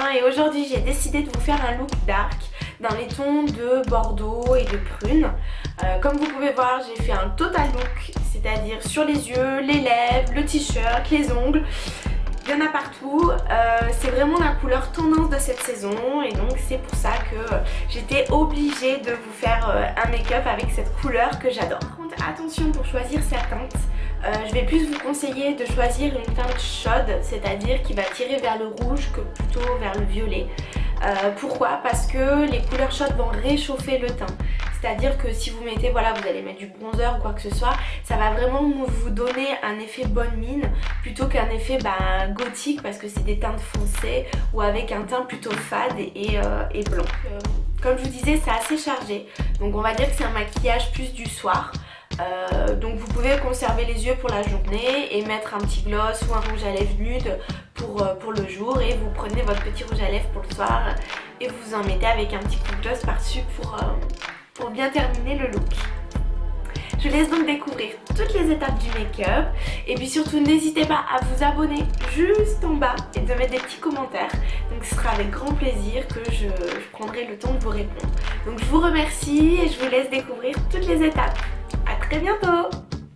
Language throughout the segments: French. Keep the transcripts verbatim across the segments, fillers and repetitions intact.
et aujourd'hui j'ai décidé de vous faire un look dark dans les tons de bordeaux et de prune. Euh, comme vous pouvez voir, j'ai fait un total look, c'est-à-dire sur les yeux, les lèvres, le t-shirt, les ongles. Il y en a partout, euh, c'est vraiment la couleur tendance de cette saison et donc c'est pour ça que j'étais obligée de vous faire euh, un make-up avec cette couleur que j'adore. Par contre, attention pour choisir sa teinte, euh, je vais plus vous conseiller de choisir une teinte chaude, c'est-à-dire qui va tirer vers le rouge que plutôt vers le violet. Euh, pourquoi? Parce que les couleurs chaudes vont réchauffer le teint. C'est-à-dire que si vous mettez, voilà, vous allez mettre du bronzer ou quoi que ce soit, ça va vraiment vous donner un effet bonne mine plutôt qu'un effet bah, gothique parce que c'est des teintes foncées ou avec un teint plutôt fade et, euh, et blanc. Euh, comme je vous disais, c'est assez chargé. Donc on va dire que c'est un maquillage plus du soir. Euh, donc vous pouvez conserver les yeux pour la journée et mettre un petit gloss ou un rouge à lèvres nude pour, euh, pour le jour et vous prenez votre petit rouge à lèvres pour le soir et vous en mettez avec un petit coup de gloss par-dessus pour, euh, pour bien terminer le look. Je vous laisse donc découvrir toutes les étapes du make-up et puis surtout n'hésitez pas à vous abonner juste en bas et de mettre des petits commentaires. Donc ce sera avec grand plaisir que je, je prendrai le temps de vous répondre. Donc je vous remercie et je vous laisse découvrir toutes les étapes. À très bientôt!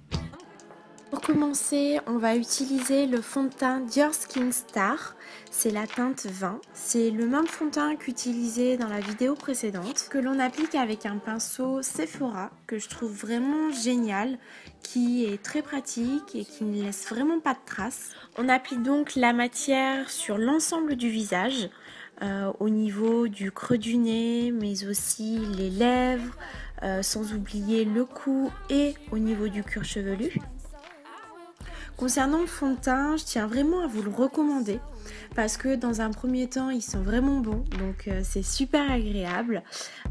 Pour commencer, on va utiliser le fond de teint Dior Skin Star. C'est la teinte vingt. C'est le même fond de teint qu'utilisé dans la vidéo précédente, que l'on applique avec un pinceau Sephora, que je trouve vraiment génial, qui est très pratique et qui ne laisse vraiment pas de traces. On applique donc la matière sur l'ensemble du visage, euh, au niveau du creux du nez, mais aussi les lèvres, euh, sans oublier le cou et au niveau du cuir chevelu. Concernant le fond de teint, je tiens vraiment à vous le recommander parce que dans un premier temps, ils sont vraiment bons, donc euh, c'est super agréable.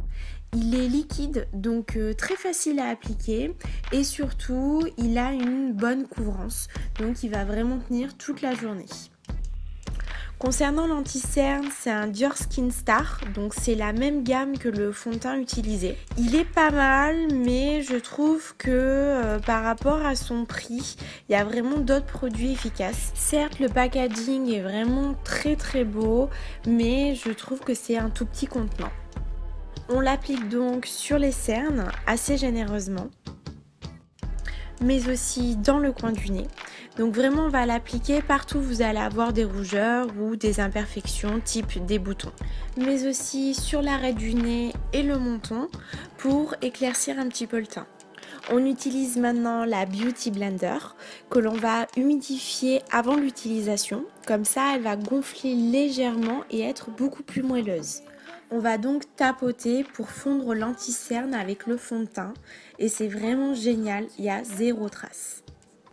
Il est liquide, donc euh, très facile à appliquer et surtout, il a une bonne couvrance, donc il va vraiment tenir toute la journée. Concernant l'anti-cerne, c'est un Dior Skin Star, donc c'est la même gamme que le fond de teint utilisé. Il est pas mal, mais je trouve que euh, par rapport à son prix, il y a vraiment d'autres produits efficaces. Certes, le packaging est vraiment très très beau, mais je trouve que c'est un tout petit contenant. On l'applique donc sur les cernes assez généreusement, mais aussi dans le coin du nez. Donc vraiment on va l'appliquer partout où vous allez avoir des rougeurs ou des imperfections type des boutons. Mais aussi sur l'arrêt du nez et le menton pour éclaircir un petit peu le teint. On utilise maintenant la Beauty Blender que l'on va humidifier avant l'utilisation. Comme ça elle va gonfler légèrement et être beaucoup plus moelleuse. On va donc tapoter pour fondre l'anti-cerne avec le fond de teint et c'est vraiment génial, il y a zéro trace.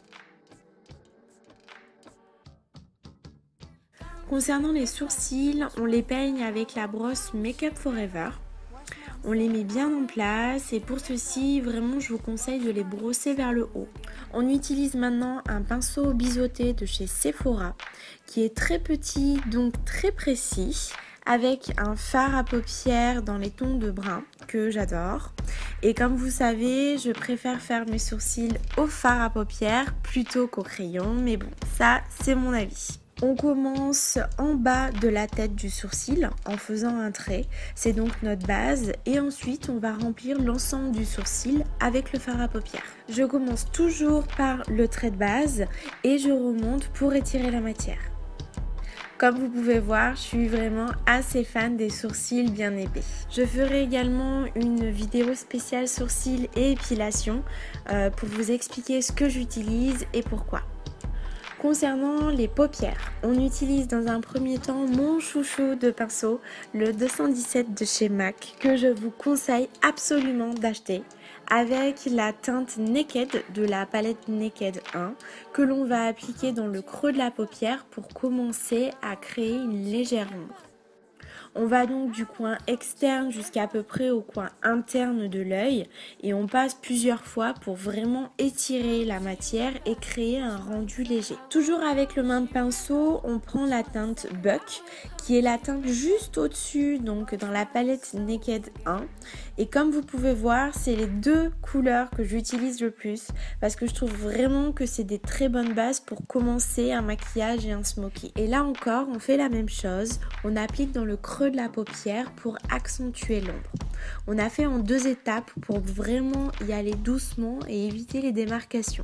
Concernant les sourcils, on les peigne avec la brosse Make Up Forever. On les met bien en place et pour ceci, vraiment je vous conseille de les brosser vers le haut. On utilise maintenant un pinceau biseauté de chez Sephora qui est très petit, donc très précis, avec un fard à paupières dans les tons de brun que j'adore. Et comme vous savez, je préfère faire mes sourcils au fard à paupières plutôt qu'au crayon, mais bon, ça c'est mon avis. On commence en bas de la tête du sourcil en faisant un trait, c'est donc notre base et ensuite on va remplir l'ensemble du sourcil avec le fard à paupières. Je commence toujours par le trait de base et je remonte pour étirer la matière. Comme vous pouvez voir, je suis vraiment assez fan des sourcils bien épais. Je ferai également une vidéo spéciale sourcils et épilation euh, pour vous expliquer ce que j'utilise et pourquoi. Concernant les paupières, on utilise dans un premier temps mon chouchou de pinceau, le deux cent dix-sept de chez MAC, que je vous conseille absolument d'acheter, avec la teinte Naked de la palette Naked un, que l'on va appliquer dans le creux de la paupière pour commencer à créer une légère ombre. On va donc du coin externe jusqu'à peu près au coin interne de l'œil et on passe plusieurs fois pour vraiment étirer la matière et créer un rendu léger. Toujours avec le même pinceau, on prend la teinte Buck qui est la teinte juste au-dessus, donc dans la palette Naked un. Et comme vous pouvez voir, c'est les deux couleurs que j'utilise le plus parce que je trouve vraiment que c'est des très bonnes bases pour commencer un maquillage et un smoky. Et là encore, on fait la même chose, on applique dans le creux de la paupière pour accentuer l'ombre. On a fait en deux étapes pour vraiment y aller doucement et éviter les démarcations.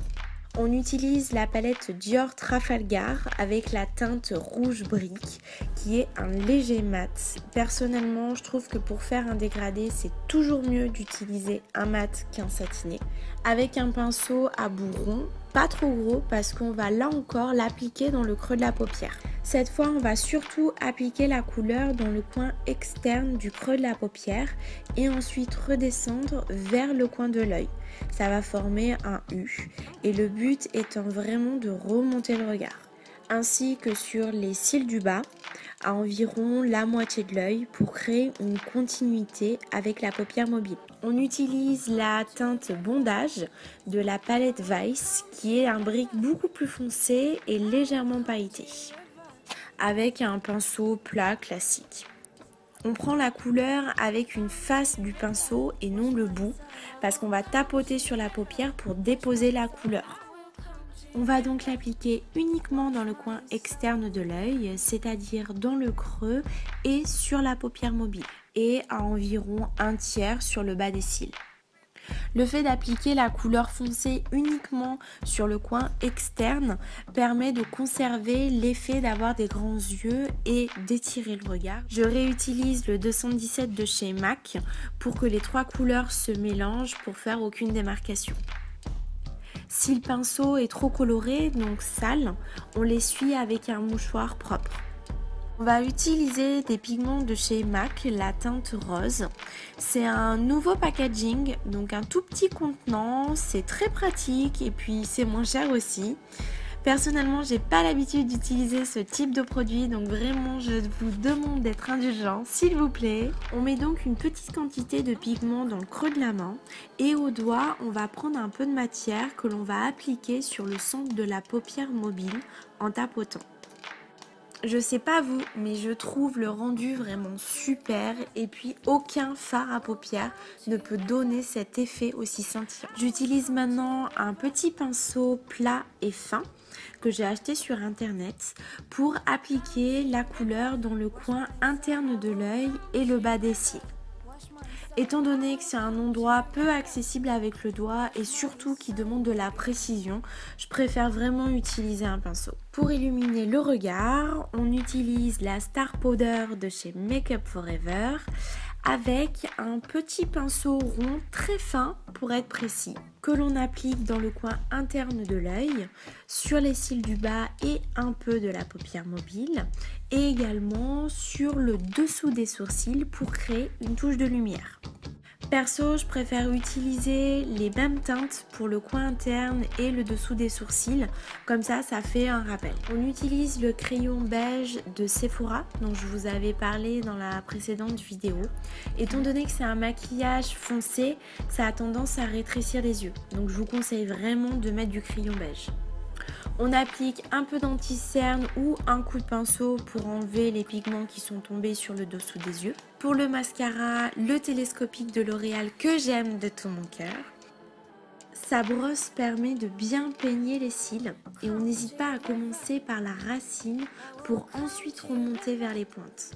On utilise la palette Dior Trafalgar avec la teinte rouge brique qui est un léger mat. Personnellement, je trouve que pour faire un dégradé, c'est toujours mieux d'utiliser un mat qu'un satiné. Avec un pinceau à bout rond, pas trop gros parce qu'on va là encore l'appliquer dans le creux de la paupière. Cette fois, on va surtout appliquer la couleur dans le coin externe du creux de la paupière et ensuite redescendre vers le coin de l'œil. Ça va former un U et le but étant vraiment de remonter le regard. Ainsi que sur les cils du bas à environ la moitié de l'œil pour créer une continuité avec la paupière mobile. On utilise la teinte Bondage de la palette Vice qui est un brick beaucoup plus foncé et légèrement pailleté avec un pinceau plat classique. On prend la couleur avec une face du pinceau et non le bout parce qu'on va tapoter sur la paupière pour déposer la couleur. On va donc l'appliquer uniquement dans le coin externe de l'œil, c'est-à-dire dans le creux et sur la paupière mobile et à environ un tiers sur le bas des cils. Le fait d'appliquer la couleur foncée uniquement sur le coin externe permet de conserver l'effet d'avoir des grands yeux et d'étirer le regard. Je réutilise le deux cent dix-sept de chez M A C pour que les trois couleurs se mélangent pour faire aucune démarcation. Si le pinceau est trop coloré, donc sale, on l'essuie avec un mouchoir propre. On va utiliser des pigments de chez M A C, la teinte rose. C'est un nouveau packaging, donc un tout petit contenant, c'est très pratique et puis c'est moins cher aussi. Personnellement, j'ai pas l'habitude d'utiliser ce type de produit, donc vraiment je vous demande d'être indulgent, s'il vous plaît. On met donc une petite quantité de pigment dans le creux de la main et au doigt, on va prendre un peu de matière que l'on va appliquer sur le centre de la paupière mobile en tapotant. Je sais pas vous, mais je trouve le rendu vraiment super et puis aucun fard à paupières ne peut donner cet effet aussi scintillant. J'utilise maintenant un petit pinceau plat et fin que j'ai acheté sur internet pour appliquer la couleur dans le coin interne de l'œil et le bas des cils. Étant donné que c'est un endroit peu accessible avec le doigt et surtout qui demande de la précision, je préfère vraiment utiliser un pinceau. Pour illuminer le regard, on utilise la Star Powder de chez Make Up For Ever avec un petit pinceau rond très fin pour être précis que l'on applique dans le coin interne de l'œil, sur les cils du bas et un peu de la paupière mobile et également sur le dessous des sourcils pour créer une touche de lumière. Perso, je préfère utiliser les mêmes teintes pour le coin interne et le dessous des sourcils, comme ça, ça fait un rappel. On utilise le crayon beige de Sephora, dont je vous avais parlé dans la précédente vidéo. Étant donné que c'est un maquillage foncé, ça a tendance à rétrécir les yeux, donc je vous conseille vraiment de mettre du crayon beige. On applique un peu d'anti-cerne ou un coup de pinceau pour enlever les pigments qui sont tombés sur le dessous des yeux. Pour le mascara, le télescopique de L'Oréal que j'aime de tout mon cœur. Sa brosse permet de bien peigner les cils et on n'hésite pas à commencer par la racine pour ensuite remonter vers les pointes.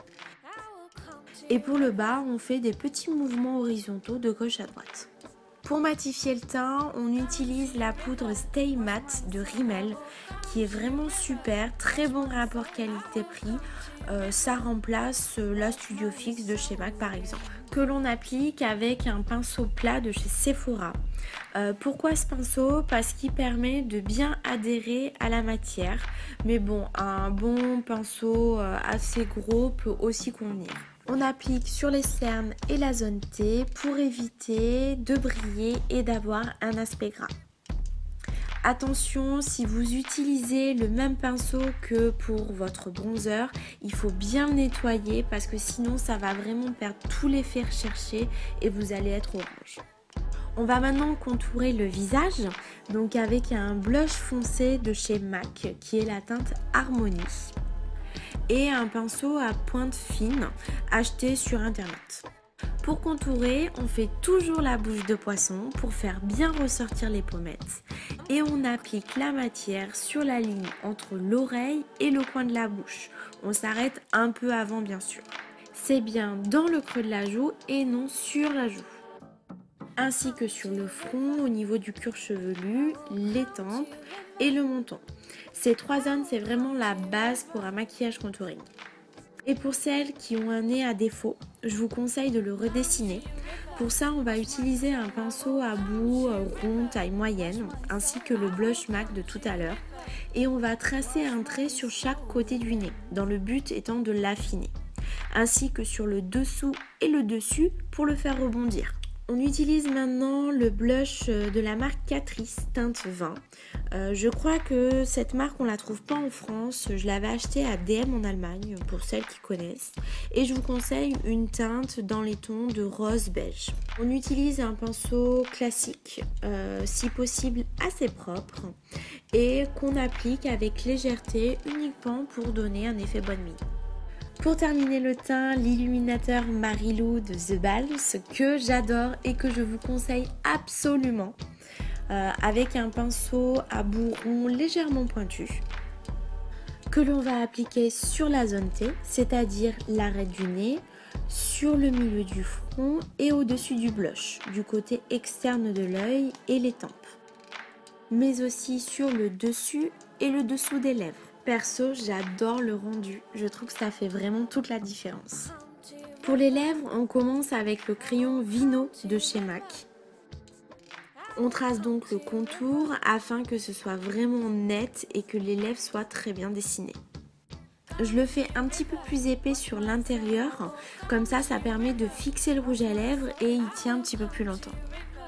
Et pour le bas, on fait des petits mouvements horizontaux de gauche à droite. Pour matifier le teint, on utilise la poudre Stay Matte de Rimmel qui est vraiment super, très bon rapport qualité-prix. Euh, ça remplace la Studio Fix de chez M A C par exemple, que l'on applique avec un pinceau plat de chez Sephora. Euh, pourquoi ce pinceau? Parce qu'il permet de bien adhérer à la matière, mais bon, un bon pinceau assez gros peut aussi convenir. On applique sur les cernes et la zone T pour éviter de briller et d'avoir un aspect gras. Attention, si vous utilisez le même pinceau que pour votre bronzer, il faut bien le nettoyer parce que sinon ça va vraiment perdre tout l'effet recherché et vous allez être orange. On va maintenant contourer le visage, donc avec un blush foncé de chez MAC qui est la teinte Harmony et un pinceau à pointe fine acheté sur internet. Pour contourer, on fait toujours la bouche de poisson pour faire bien ressortir les pommettes et on applique la matière sur la ligne entre l'oreille et le coin de la bouche. On s'arrête un peu avant bien sûr. C'est bien dans le creux de la joue et non sur la joue. Ainsi que sur le front au niveau du cuir chevelu, les tempes et le menton. Ces trois zones, c'est vraiment la base pour un maquillage contouring. Et pour celles qui ont un nez à défaut, je vous conseille de le redessiner. Pour ça, on va utiliser un pinceau à bout rond taille moyenne, ainsi que le blush MAC de tout à l'heure. Et on va tracer un trait sur chaque côté du nez, dans le but étant de l'affiner. Ainsi que sur le dessous et le dessus pour le faire rebondir. On utilise maintenant le blush de la marque Catrice teinte vingt. Euh, je crois que cette marque on la trouve pas en France. Je l'avais acheté à D M en Allemagne pour celles qui connaissent. Et je vous conseille une teinte dans les tons de rose beige. On utilise un pinceau classique, euh, si possible assez propre, et qu'on applique avec légèreté uniquement pour donner un effet bonne mine. Pour terminer le teint, l'illuminateur Marilou de The Balm, que j'adore et que je vous conseille absolument, euh, avec un pinceau à bout rond légèrement pointu, que l'on va appliquer sur la zone T, c'est-à-dire l'arête du nez, sur le milieu du front et au-dessus du blush, du côté externe de l'œil et les tempes, mais aussi sur le dessus et le dessous des lèvres. Perso, j'adore le rendu, je trouve que ça fait vraiment toute la différence. Pour les lèvres, on commence avec le crayon Vino de chez MAC. On trace donc le contour afin que ce soit vraiment net et que les lèvres soient très bien dessinées. Je le fais un petit peu plus épais sur l'intérieur, comme ça, ça permet de fixer le rouge à lèvres et il tient un petit peu plus longtemps.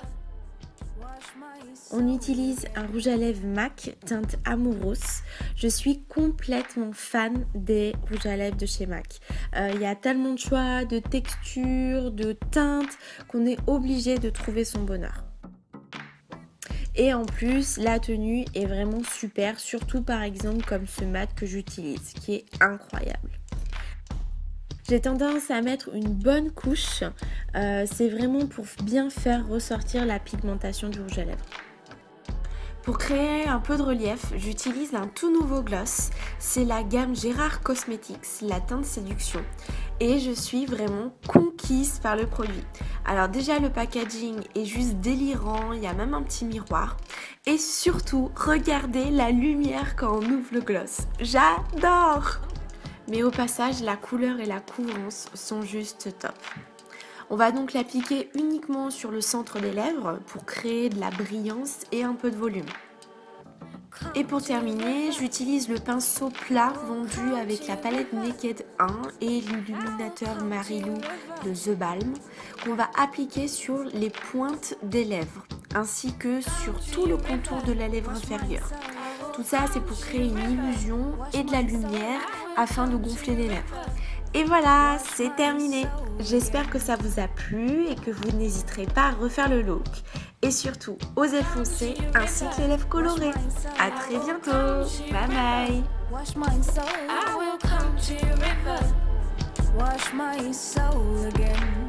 On utilise un rouge à lèvres MAC teinte Amouros. Je suis complètement fan des rouges à lèvres de chez MAC. Euh, il y a tellement de choix, de textures, de teintes qu'on est obligé de trouver son bonheur. Et en plus, la tenue est vraiment super, surtout par exemple comme ce mat que j'utilise, qui est incroyable. J'ai tendance à mettre une bonne couche, euh, c'est vraiment pour bien faire ressortir la pigmentation du rouge à lèvres. Pour créer un peu de relief, j'utilise un tout nouveau gloss, c'est la gamme Gérard Cosmetics, la teinte Séduction. Et je suis vraiment conquise par le produit. Alors déjà le packaging est juste délirant, il y a même un petit miroir. Et surtout, regardez la lumière quand on ouvre le gloss, j'adore! Mais au passage, la couleur et la couvrance sont juste top. On va donc l'appliquer uniquement sur le centre des lèvres pour créer de la brillance et un peu de volume. Et pour terminer, j'utilise le pinceau plat vendu avec la palette Naked un et l'illuminateur Marilou de The Balm qu'on va appliquer sur les pointes des lèvres ainsi que sur tout le contour de la lèvre inférieure. Tout ça, c'est pour créer une illusion et de la lumière afin de gonfler les lèvres. Et voilà, c'est terminé. J'espère que ça vous a plu et que vous n'hésiterez pas à refaire le look. Et surtout, osez foncer ainsi que les lèvres colorées. À très bientôt. Bye bye. Wash my soul again.